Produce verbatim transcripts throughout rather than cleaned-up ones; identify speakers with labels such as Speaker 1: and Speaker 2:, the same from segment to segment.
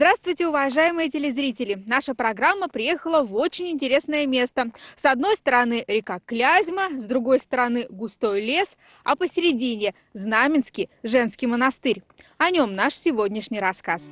Speaker 1: Здравствуйте, уважаемые телезрители! Наша программа приехала в очень интересное место. С одной стороны река Клязьма, с другой стороны густой лес, а посередине Знаменский женский монастырь. О нем наш сегодняшний рассказ.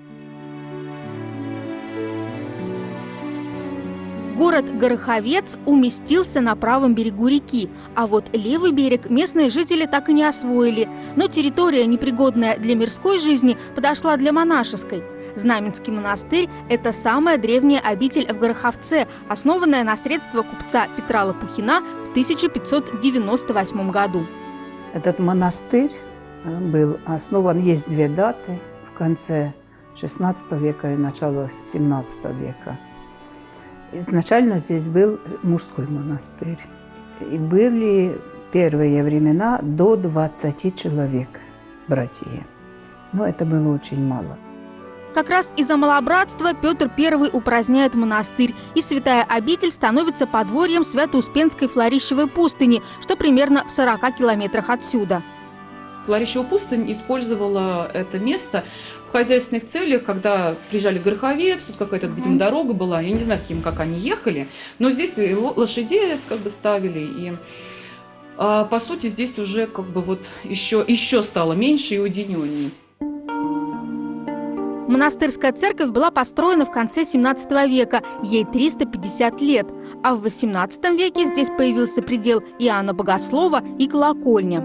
Speaker 1: Город Гороховец уместился на правом берегу реки, а вот левый берег местные жители так и не освоили. Но территория, непригодная для мирской жизни, подошла для монашеской. Знаменский монастырь – это самая древняя обитель в Гороховце, основанная на средства купца Петра Лопухина в тысяча пятьсот девяносто восьмом году.
Speaker 2: Этот монастырь был основан, есть две даты, в конце шестнадцатого века и начало семнадцатого века. Изначально здесь был мужской монастырь. И были первые времена до двадцати человек, братья. Но это было очень мало.
Speaker 1: Как раз из-за малобратства Петр Первый упраздняет монастырь, и святая обитель становится подворьем Свято-Успенской Флорищевой пустыни, что примерно в сорока километрах отсюда.
Speaker 3: Флорищева пустынь использовала это место в хозяйственных целях, когда приезжали в Гороховец, тут какая-то, видимо, дорога была, я не знаю, каким, как они ехали, но здесь и лошадей как бы ставили, и а, по сути здесь уже как бы вот еще, еще стало меньше и уединеннее.
Speaker 1: Монастырская церковь была построена в конце семнадцатого века, ей триста пятьдесят лет, а в восемнадцатом веке здесь появился предел Иоанна Богослова и колокольня.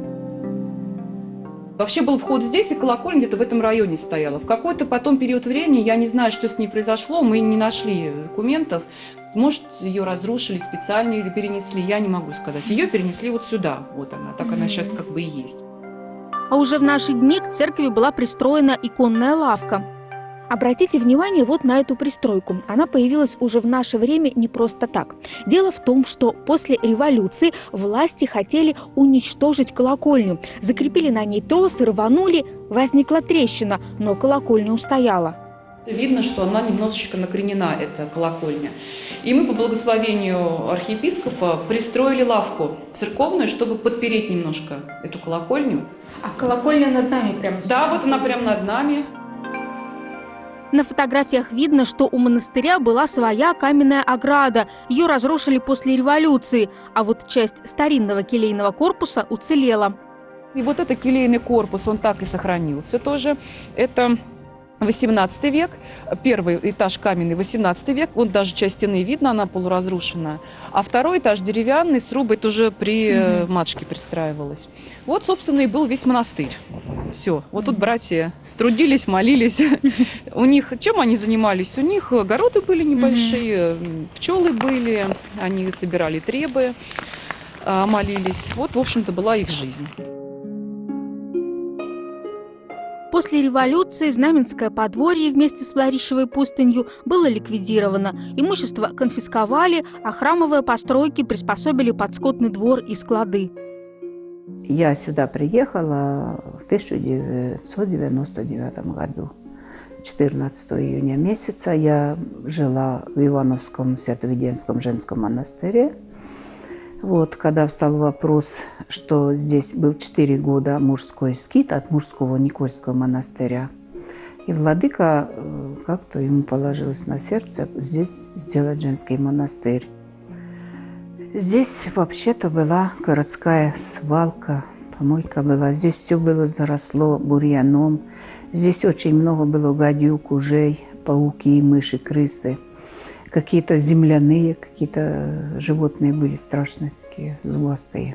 Speaker 3: Вообще был вход здесь, и колокольня где-то в этом районе стояла. В какой-то потом период времени, я не знаю, что с ней произошло, мы не нашли документов. Может, ее разрушили специально или перенесли, я не могу сказать. Ее перенесли вот сюда, вот она, так она сейчас как бы и есть.
Speaker 1: А уже в наши дни к церкви была пристроена иконная лавка. Обратите внимание вот на эту пристройку. Она появилась уже в наше время не просто так. Дело в том, что после революции власти хотели уничтожить колокольню. Закрепили на ней тросы, рванули, возникла трещина, но колокольня устояла.
Speaker 3: Видно, что она немножечко накренена, эта колокольня. И мы по благословению архиепископа пристроили лавку церковную, чтобы подпереть немножко эту колокольню.
Speaker 1: А колокольня над нами прямо сейчас?
Speaker 3: Да, вот она прямо над нами.
Speaker 1: На фотографиях видно, что у монастыря была своя каменная ограда. Ее разрушили после революции, а вот часть старинного келейного корпуса уцелела.
Speaker 3: И вот этот келейный корпус, он так и сохранился тоже. Это восемнадцатый век, первый этаж каменный, восемнадцатый век, вот даже часть стены видно, она полуразрушенная. А второй этаж деревянный, с рубой тоже при mm-hmm. матушке пристраивалась. Вот, собственно, и был весь монастырь. Все, вот mm-hmm. тут братья трудились, молились. У них, чем они занимались? У них огороды были небольшие, пчелы были, они собирали требы, молились. Вот, в общем-то, была их жизнь.
Speaker 1: После революции Знаменское подворье вместе с Флорищевой пустынью было ликвидировано. Имущество конфисковали, а храмовые постройки приспособили под скотный двор и склады.
Speaker 2: Я сюда приехала в тысяча девятьсот девяносто девятом году. четырнадцатого июня месяца я жила в Ивановском Свято-Веденском женском монастыре. Вот, когда встал вопрос, что здесь был четыре года мужской скит от мужского Никольского монастыря, и владыка как-то ему положилось на сердце здесь сделать женский монастырь. Здесь вообще-то была городская свалка, помойка была. Здесь все было заросло бурьяном. Здесь очень много было гадюк, ужей, пауки, мыши, крысы. Какие-то земляные, какие-то животные были страшные, такие зубастые.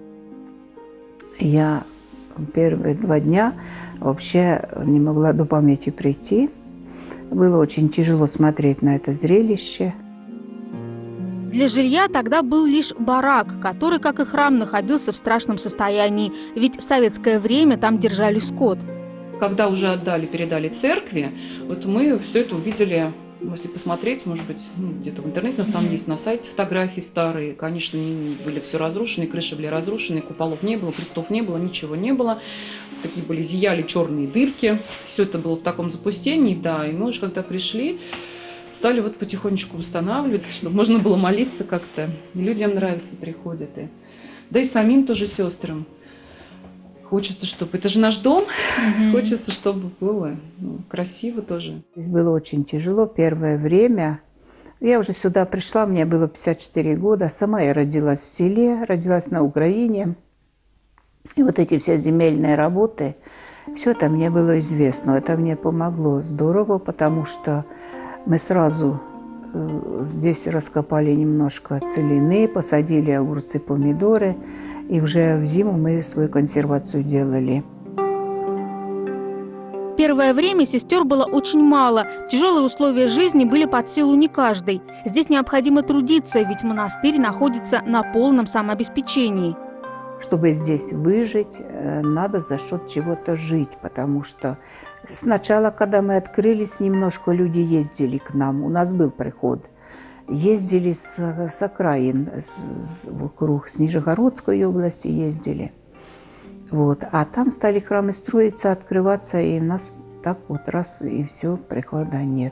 Speaker 2: Я первые два дня вообще не могла до памяти прийти. Было очень тяжело смотреть на это зрелище.
Speaker 1: Для жилья тогда был лишь барак, который, как и храм, находился в страшном состоянии, ведь в советское время там держали скот.
Speaker 3: Когда уже отдали, передали церкви, вот мы все это увидели. Если посмотреть, может быть, ну, где-то в интернете, у нас там есть на сайте фотографии старые. Конечно, они были все разрушены, крыши были разрушены, куполов не было, крестов не было, ничего не было. Такие были, зияли черные дырки. Все это было в таком запустении, да. И мы уж когда пришли, стали вот потихонечку устанавливать, чтобы можно было молиться как-то. И людям нравится, приходят. И... Да и самим тоже сестрам. Хочется, чтобы... Это же наш дом.
Speaker 1: Мгм.
Speaker 3: Хочется, чтобы было ну, красиво тоже.
Speaker 2: Здесь было очень тяжело первое время. Я уже сюда пришла, мне было пятьдесят четыре года. Сама я родилась в селе, родилась на Украине. И вот эти все земельные работы, все это мне было известно. Это мне помогло здорово, потому что мы сразу э, здесь раскопали немножко целины, посадили огурцы, помидоры. И уже в зиму мы свою консервацию делали.
Speaker 1: Первое время сестер было очень мало. Тяжелые условия жизни были под силу не каждой. Здесь необходимо трудиться, ведь монастырь находится на полном самообеспечении.
Speaker 2: Чтобы здесь выжить, э, надо за счет чего-то жить, потому что сначала, когда мы открылись, немножко люди ездили к нам, у нас был приход. Ездили с, с окраин, с, с, вокруг, с Нижегородской области ездили. Вот. А там стали храмы строиться, открываться, и у нас так вот раз, и все, прихода нет.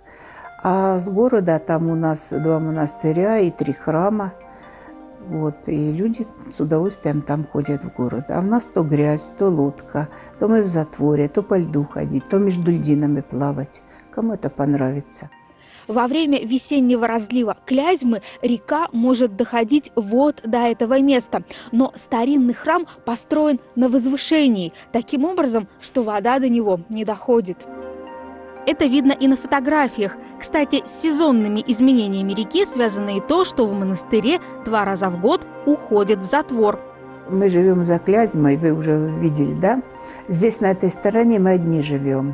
Speaker 2: А с города там у нас два монастыря и три храма. Вот, и люди с удовольствием там ходят в город. А у нас то грязь, то лодка, то мы в затворе, то по льду ходить, то между льдинами плавать. Кому это понравится.
Speaker 1: Во время весеннего разлива Клязьмы река может доходить вот до этого места. Но старинный храм построен на возвышении, таким образом, что вода до него не доходит. Это видно и на фотографиях. Кстати, с сезонными изменениями реки связано и то, что в монастыре два раза в год уходят в затвор.
Speaker 2: Мы живем за Клязьмой, вы уже видели, да? Здесь, на этой стороне, мы одни живем.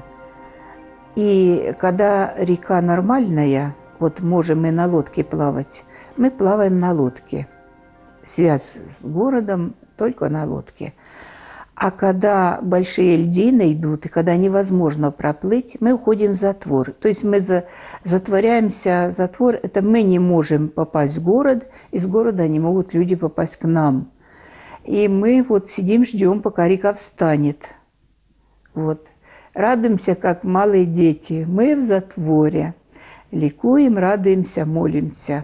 Speaker 2: И когда река нормальная, вот можем мы на лодке плавать, мы плаваем на лодке. Связь с городом только на лодке. А когда большие льдины идут, и когда невозможно проплыть, мы уходим в затвор. То есть мы за, затворяемся. Затвор – это мы не можем попасть в город, из города не могут люди попасть к нам. И мы вот сидим, ждем, пока река встанет. Вот. Радуемся, как малые дети. Мы в затворе. Ликуем, радуемся, молимся.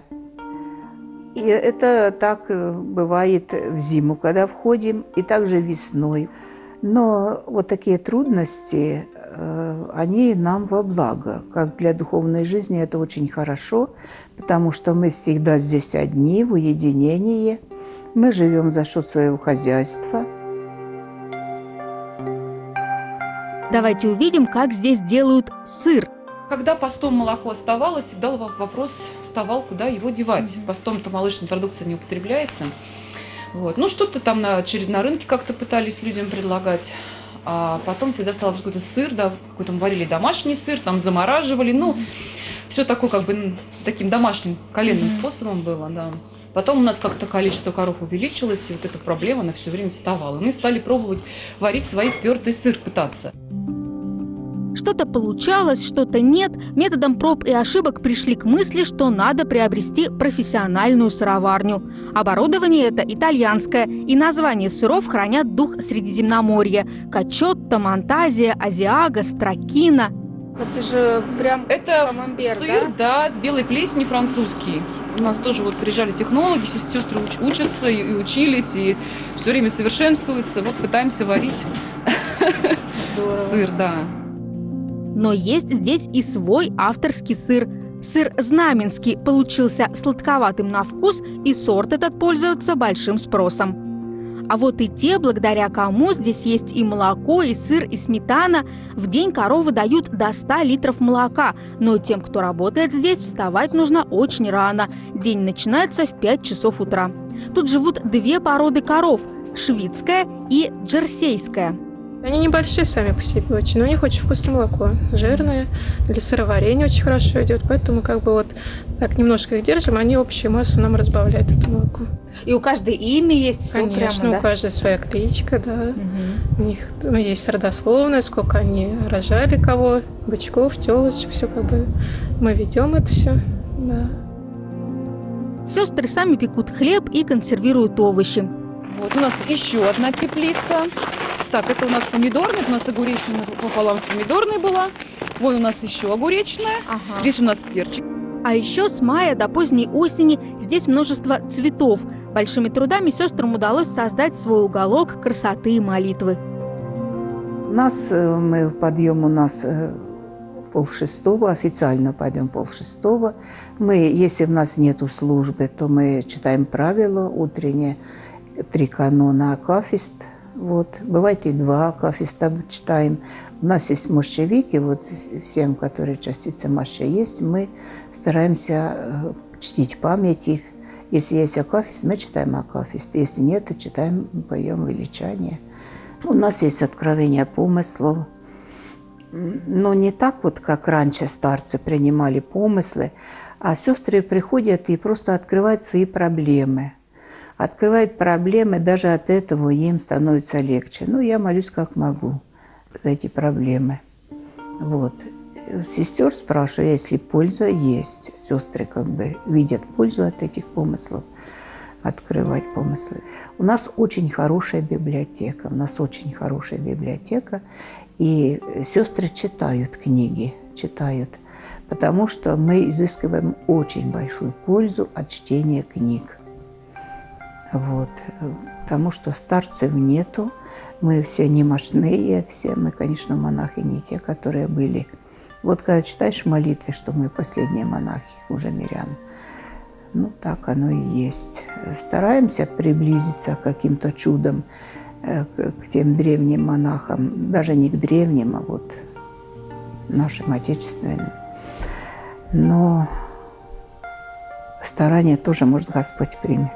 Speaker 2: И это так бывает в зиму, когда входим, и также весной. Но вот такие трудности, они нам во благо. Как для духовной жизни это очень хорошо, потому что мы всегда здесь одни, в уединении. Мы живем за счет своего хозяйства.
Speaker 1: Давайте увидим, как здесь делают сыр.
Speaker 3: Когда постом молоко оставалось, всегда вопрос вставал, куда его девать. Mm-hmm. Постом-то молочная продукция не употребляется. Вот. Ну, что-то там на, на рынке как-то пытались людям предлагать. А потом всегда стал какой-то сыр, да, какой-то мы варили домашний сыр, там замораживали. Ну, mm-hmm. все такое как бы таким домашним коленным mm-hmm. способом было, да. Потом у нас как-то количество коров увеличилось, и вот эта проблема, она все время вставала. Мы стали пробовать варить свой твердый сыр, пытаться.
Speaker 1: Что-то получалось, что-то нет. Методом проб и ошибок пришли к мысли, что надо приобрести профессиональную сыроварню. Оборудование это итальянское, и названия сыров хранят дух Средиземноморья. Качотто, Монтазия, Азиага, Стракина. Это же прям
Speaker 3: это камамбер, сыр, да? да, с белой плесенью французский. У нас тоже вот приезжали технологи, сестры уч- учатся и, и учились, и все время совершенствуются. Вот пытаемся варить сыр, да.
Speaker 1: Но есть здесь и свой авторский сыр. Сыр знаменский получился сладковатым на вкус, и сорт этот пользуется большим спросом. А вот и те, благодаря кому здесь есть и молоко, и сыр, и сметана. В день коровы дают до ста литров молока, но тем, кто работает здесь, вставать нужно очень рано. День начинается в пять часов утра. Тут живут две породы коров – шведская и джерсейская.
Speaker 4: Они небольшие сами по себе очень, но у них очень вкусное молоко, жирное, для сыроварения очень хорошо идет, поэтому как бы вот так немножко их держим, они общую массу нам разбавляют, это молоко.
Speaker 1: И у каждой имя есть?
Speaker 4: Конечно,
Speaker 1: прямо, да?
Speaker 4: У каждой своя кличка, да.
Speaker 1: Угу.
Speaker 4: У них есть родословная, сколько они рожали кого, бычков, телочек, все как бы мы ведем это все, да.
Speaker 1: Сестры сами пекут хлеб и консервируют овощи.
Speaker 3: Вот у нас еще одна теплица. Так, это у нас помидорная, у нас огуречная пополам с помидорной была. Вон у нас еще огуречная. Ага. Здесь у нас перчик.
Speaker 1: А еще с мая до поздней осени здесь множество цветов. Большими трудами сестрам удалось создать свой уголок красоты и молитвы.
Speaker 2: У нас, мы подъем у нас полшестого, официально пойдем полшестого. Мы, если у нас нету службы, то мы читаем правила утренние, три канона акафист. Вот. Бывает и два акафиста читаем. У нас есть мощевики, вот всем, которые частицы мощи есть, мы стараемся чтить память их. Если есть акафист, мы читаем акафист. Если нет, то читаем, поем величание. У нас есть откровение помыслов. Но не так вот, как раньше старцы принимали помыслы, а сестры приходят и просто открывают свои проблемы. Открывают проблемы, даже от этого им становится легче. Ну, я молюсь как могу за эти проблемы. Вот. Сестер спрашиваю, если польза есть. Сестры как бы видят пользу от этих помыслов, открывать помыслы. У нас очень хорошая библиотека, у нас очень хорошая библиотека, и сестры читают книги, читают, потому что мы изыскиваем очень большую пользу от чтения книг. Вот. Потому что старцев нету, мы все немощные, все мы, конечно, монахи не те, которые были. Вот когда читаешь в молитве, что мы последние монахи, уже мирян, ну так оно и есть. Стараемся приблизиться каким-то чудом к, к тем древним монахам, даже не к древним, а вот нашим отечественным. Но старания тоже, может, Господь примет.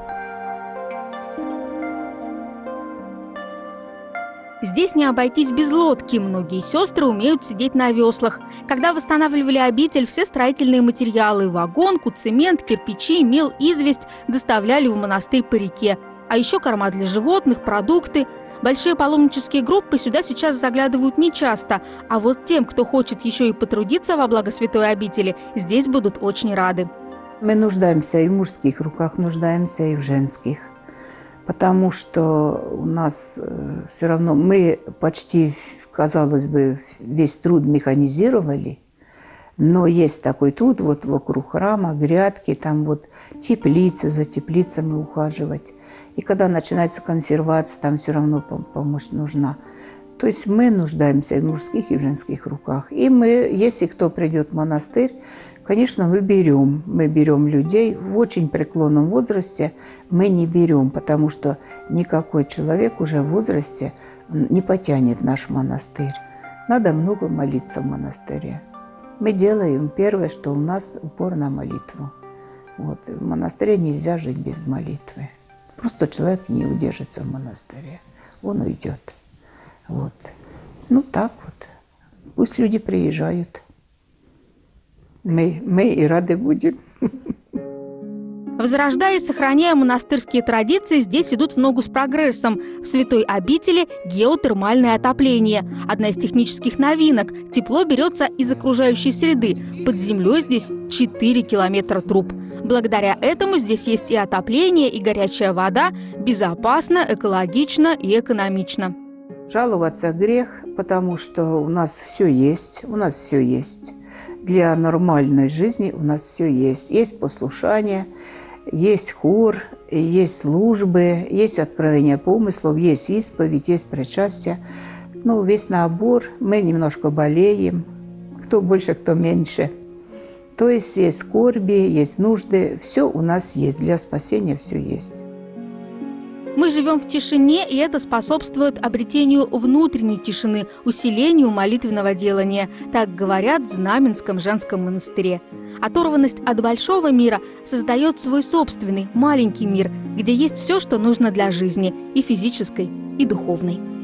Speaker 1: Здесь не обойтись без лодки. Многие сестры умеют сидеть на веслах. Когда восстанавливали обитель, все строительные материалы – вагонку, цемент, кирпичи, мел, известь – доставляли в монастырь по реке. А еще корма для животных, продукты. Большие паломнические группы сюда сейчас заглядывают нечасто. А вот тем, кто хочет еще и потрудиться во благо святой обители, здесь будут очень рады.
Speaker 2: Мы нуждаемся и в мужских руках, нуждаемся и в женских. Потому что у нас все равно, мы почти, казалось бы, весь труд механизировали, но есть такой труд вот вокруг храма, грядки, там вот теплицы, за теплицами ухаживать. И когда начинается консервация, там все равно помощь нужна. То есть мы нуждаемся и в мужских, и в женских руках. И мы, если кто придет в монастырь, конечно, мы берем, мы берем людей в очень преклонном возрасте, мы не берем, потому что никакой человек уже в возрасте не потянет наш монастырь. Надо много молиться в монастыре. Мы делаем первое, что у нас упор на молитву. Вот. В монастыре нельзя жить без молитвы. Просто человек не удержится в монастыре, он уйдет. Вот. Ну так вот. Пусть люди приезжают. Мы, мы и рады будем.
Speaker 1: Возрождая и сохраняя монастырские традиции, здесь идут в ногу с прогрессом. В святой обители геотермальное отопление. Одна из технических новинок. Тепло берется из окружающей среды. Под землей здесь четыре километра труб. Благодаря этому здесь есть и отопление, и горячая вода. Безопасно, экологично и экономично.
Speaker 2: Жаловаться грех, потому что у нас все есть. У нас все есть. Для нормальной жизни у нас все есть. Есть послушание, есть хор, есть службы, есть откровение помыслов, есть исповедь, есть причастие. Ну, весь набор. Мы немножко болеем, кто больше, кто меньше. То есть есть скорби, есть нужды. Все у нас есть. Для спасения все есть.
Speaker 1: Мы живем в тишине, и это способствует обретению внутренней тишины, усилению молитвенного делания. Так говорят в Знаменском женском монастыре. Оторванность от большого мира создает свой собственный маленький мир, где есть все, что нужно для жизни, и физической, и духовной.